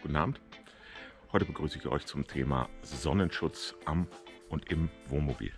Guten Abend. Heute begrüße ich euch zum Thema Sonnenschutz am und im Wohnmobil.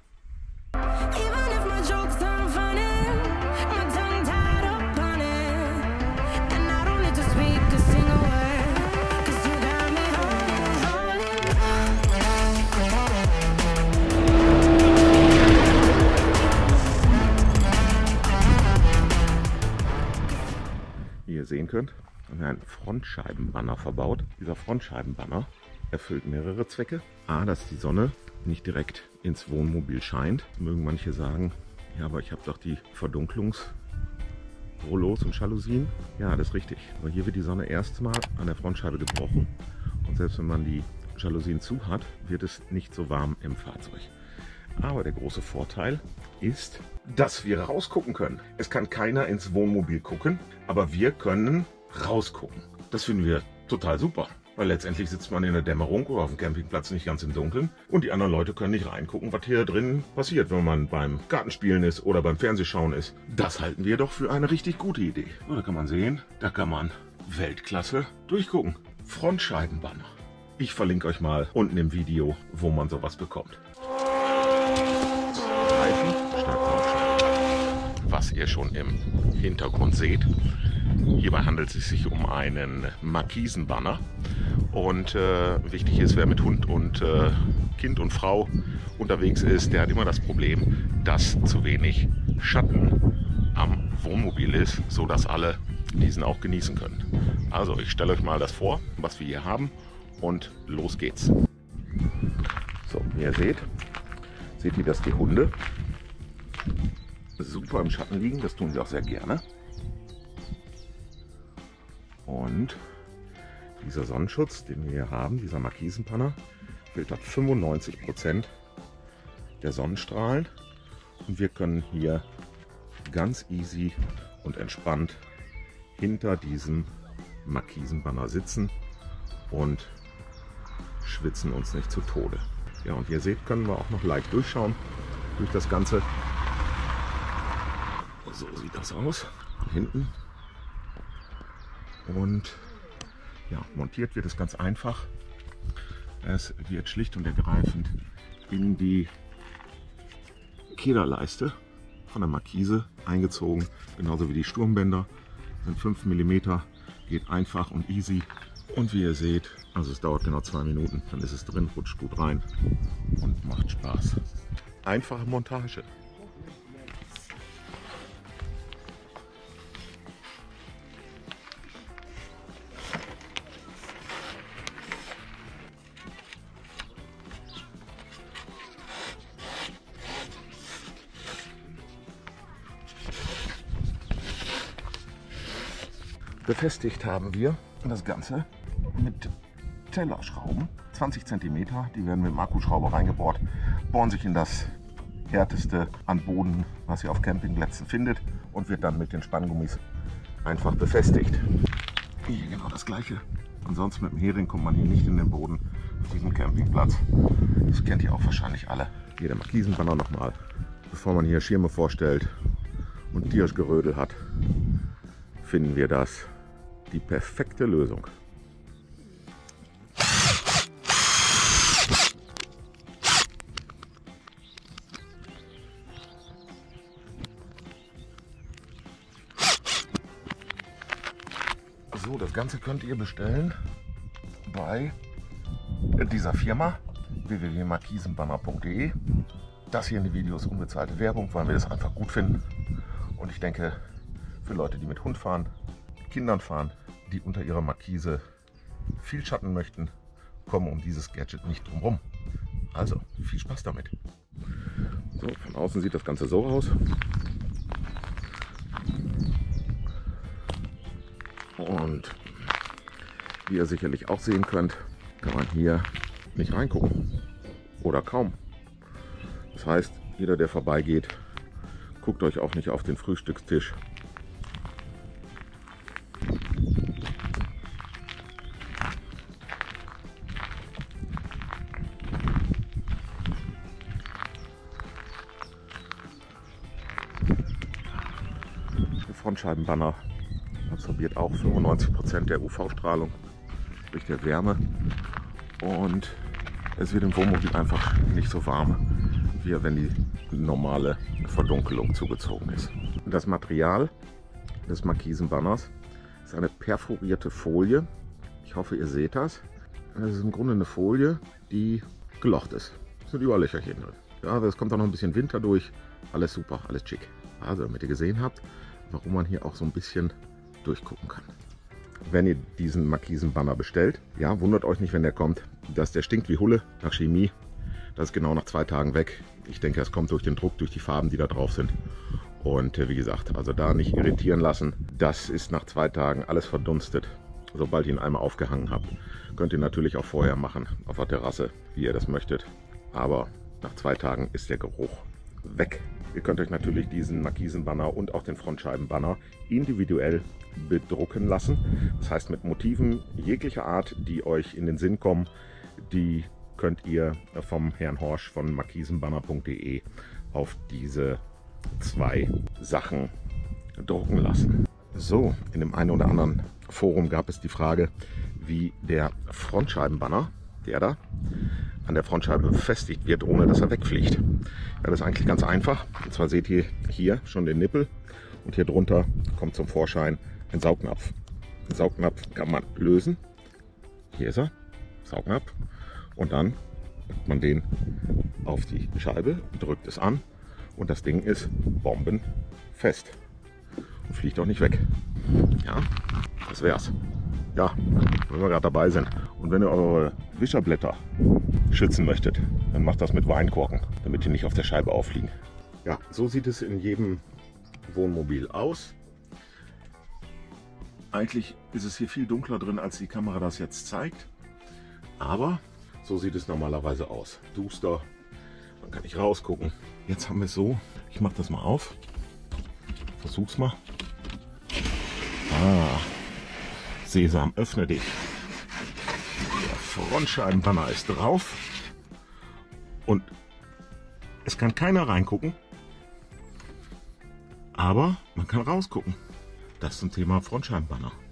Wie ihr sehen könnt, haben wir einen Frontscheibenbanner verbaut. Dieser Frontscheibenbanner erfüllt mehrere Zwecke. A, dass die Sonne nicht direkt ins Wohnmobil scheint. Mögen manche sagen, ja, aber ich habe doch die Verdunklungsrollos und Jalousien. Ja, das ist richtig. Aber hier wird die Sonne erstmal an der Frontscheibe gebrochen. Und selbst wenn man die Jalousien zu hat, wird es nicht so warm im Fahrzeug. Aber der große Vorteil ist, dass wir rausgucken können. Es kann keiner ins Wohnmobil gucken, aber wir können rausgucken. Das finden wir total super, weil letztendlich sitzt man in der Dämmerung oder auf dem Campingplatz nicht ganz im Dunkeln und die anderen Leute können nicht reingucken, was hier drin passiert, wenn man beim Kartenspielen ist oder beim Fernsehschauen ist. Das halten wir doch für eine richtig gute Idee. So, da kann man sehen, da kann man Weltklasse durchgucken. Frontscheibenbanner. Ich verlinke euch mal unten im Video, wo man sowas bekommt. Was ihr schon im Hintergrund seht. Hierbei handelt es sich um einen Markisenbanner und wichtig ist, wer mit Hund und Kind und Frau unterwegs ist, der hat immer das Problem, dass zu wenig Schatten am Wohnmobil ist, so dass alle diesen auch genießen können. Also ich stelle euch mal das vor, was wir hier haben und los geht's. So, wie ihr seht ihr, dass die Hunde super im Schatten liegen, das tun sie auch sehr gerne. Und dieser Sonnenschutz, den wir hier haben, dieser Markisenbanner, filtert 95% der Sonnenstrahlen und wir können hier ganz easy und entspannt hinter diesem Markisenbanner sitzen und schwitzen uns nicht zu Tode. Ja, und wie ihr seht, können wir auch noch leicht durchschauen durch das Ganze. So sieht das aus, hinten. Und ja, montiert wird es ganz einfach. Es wird schlicht und ergreifend in die Kederleiste von der Markise eingezogen, genauso wie die Sturmbänder. Sind 5 mm, geht einfach und easy. Und wie ihr seht, also es dauert genau 2 Minuten, dann ist es drin, rutscht gut rein und macht Spaß. Einfache Montage. Befestigt haben wir das Ganze mit Tellerschrauben, 20 cm, die werden mit dem Akkuschrauber reingebohrt, bohren sich in das härteste an Boden, was ihr auf Campingplätzen findet und wird dann mit den Spanngummis einfach befestigt. Hier genau das gleiche. Ansonsten mit dem Hering kommt man hier nicht in den Boden auf diesem Campingplatz. Das kennt ihr auch wahrscheinlich alle. Hier der Markisenbanner nochmal, bevor man hier Schirme vorstellt und Tiergerödel hat, finden wir das die perfekte Lösung. So, das Ganze könnt ihr bestellen bei dieser Firma www.markisenbanner.de. Das hier in die Videos unbezahlte Werbung, weil wir das einfach gut finden. Und ich denke, für Leute, die mit Hund fahren, mit Kindern fahren, die unter ihrer Markise viel Schatten möchten, kommen um dieses Gadget nicht drum rum. Also, viel Spaß damit. So, von außen sieht das Ganze so aus. Und wie ihr sicherlich auch sehen könnt, kann man hier nicht reingucken. Oder kaum. Das heißt, jeder, der vorbeigeht, guckt euch auch nicht auf den Frühstückstisch. Der Frontscheibenbanner absorbiert auch 95% der UV-Strahlung. sprich der Wärme. Und es wird im Wohnmobil einfach nicht so warm, wie wenn die normale Verdunkelung zugezogen ist. Das Material des Markisenbanners ist eine perforierte Folie. Ich hoffe, ihr seht das. Das ist im Grunde eine Folie, die gelocht ist. Es sind überall Löcherchen drin. Ja, es kommt auch noch ein bisschen Winter durch. Alles super, alles schick. Also, damit ihr gesehen habt, warum man hier auch so ein bisschen durchgucken kann. Wenn ihr diesen Markisenbanner bestellt, ja, wundert euch nicht, wenn der kommt, dass der stinkt wie Hulle nach Chemie. Das ist genau nach 2 Tagen weg. Ich denke, es kommt durch den Druck, durch die Farben, die da drauf sind. Und wie gesagt, also da nicht irritieren lassen. Das ist nach 2 Tagen alles verdunstet. Sobald ihr ihn einmal aufgehangen habt, könnt ihr natürlich auch vorher machen, auf der Terrasse, wie ihr das möchtet. Aber nach 2 Tagen ist der Geruch weg. Ihr könnt euch natürlich diesen Markisenbanner und auch den Frontscheibenbanner individuell bedrucken lassen. Das heißt, mit Motiven jeglicher Art, die euch in den Sinn kommen, die könnt ihr vom Herrn Horsch von markisenbanner.de auf diese 2 Sachen drucken lassen. So, in dem einen oder anderen Forum gab es die Frage, wie der Frontscheibenbanner, der da an der Frontscheibe befestigt wird, ohne dass er wegfliegt. Ja, das ist eigentlich ganz einfach. Und zwar seht ihr hier schon den Nippel und hier drunter kommt zum Vorschein ein Saugnapf. Den Saugnapf kann man lösen. Hier ist er, Saugnapf. Und dann packt man den auf die Scheibe, drückt es an und das Ding ist bombenfest und fliegt auch nicht weg. Ja, das wär's. Ja, wenn wir gerade dabei sind. Und wenn ihr eure Wischerblätter schützen möchtet, dann macht das mit Weinkorken, damit die nicht auf der Scheibe auffliegen. Ja, so sieht es in jedem Wohnmobil aus. Eigentlich ist es hier viel dunkler drin, als die Kamera das jetzt zeigt. Aber so sieht es normalerweise aus. Duster, dann kann ich rausgucken. Jetzt haben wir es so, ich mache das mal auf. Versuch's mal. Ah, Sesam, öffne dich. Der Frontscheibenbanner ist drauf. Und es kann keiner reingucken. Aber man kann rausgucken. Das zum Thema Frontscheibenbanner.